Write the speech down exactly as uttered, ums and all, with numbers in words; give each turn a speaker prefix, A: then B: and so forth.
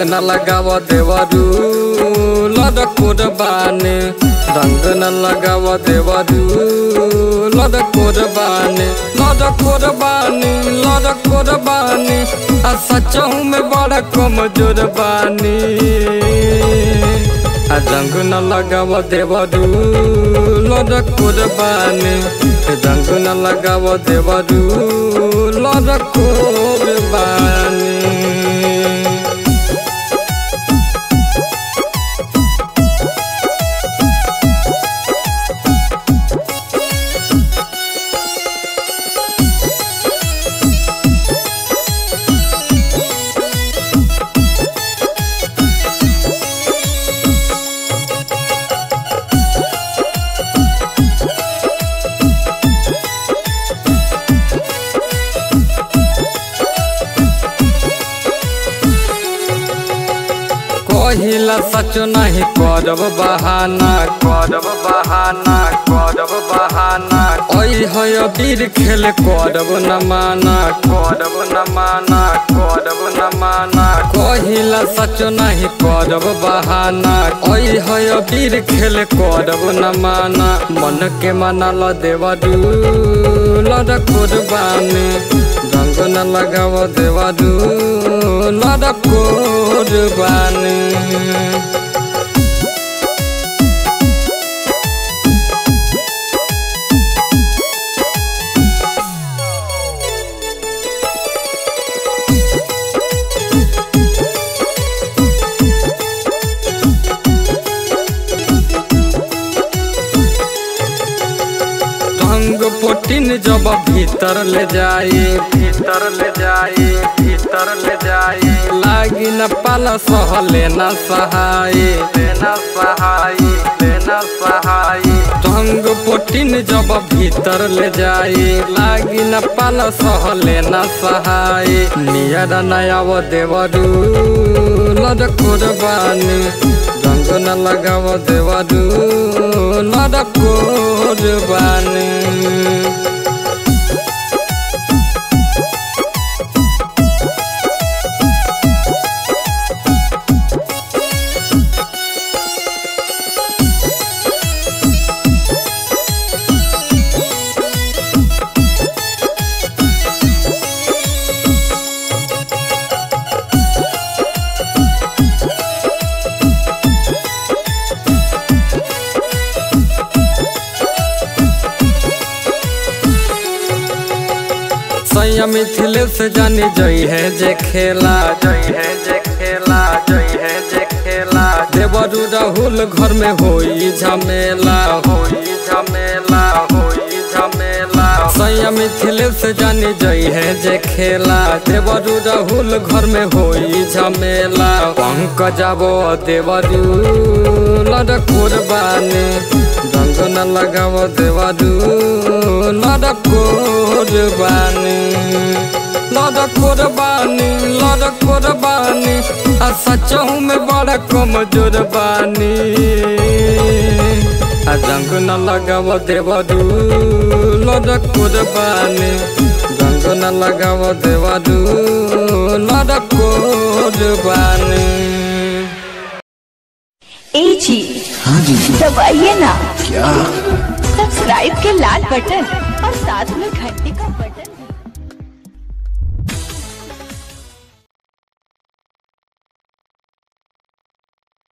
A: न लगाव देवरू लद कुर्बानी, रंग न लगाव देवरू लद कुर्बानी, लद कुर्बानी, लद कुर्बानी। आ सचों में बड़ा कमजोर बानी। आ रंग न लगाव देवरू लद कुर्बानी, रंग न लगाव देवरू लद कुर्बानी। कहिला सच नहीं करब बहाना, करब बहाना, करब बहाना। ओई है वीर खेल करब न माना, करब न माना, करब न माना। कहिला सच नहीं करब बहाना, ओई है वीर खेल करब न माना। मन के मना ल देवरू लद कुर्बानी, रंग न लगाव देवरू लद कुर्बानी। रंग पोटिन जब भीतर ले जाई, भीतर ले जाई, भीतर ले जाई। लागी न पाला सह लेना सहाय, लेना सहाय, लेना सहाय। रंग पोटिन जब भीतर ले जाई, लागी न पाला सह लेना सहाय। नियर नयाव देवरू लद कुर्बानी, रंग न लगाव देवरू लद कुर्बानी। मिथिलेश जानी जई है जे खेला, जई है जे खेला, जई है जे खेला। देवरू राहुल घर में होई झमेला, होई झमेला, होई झमेला। सैया मिथिलेश जानी जई है जे खेला, देवरू राहुल घर में होई झमेला। पंकज जाबो देवरू लद कुर्बानी, रंग न लगाव देवरू लद कुर्बानी, लद कुर्बानी, लद कुर्बानी। आ सचों में बड़ा कमजोर बानी। आ रंग न लगाव देवरू लद कुर्बानी, रंग न लगाव देवरू लद कुर्बानी।
B: ए जी
C: हाँ जी
B: दबाइए ना
C: क्या?
B: सब्सक्राइब के लाल बटन और साथ में घंटी का बटन।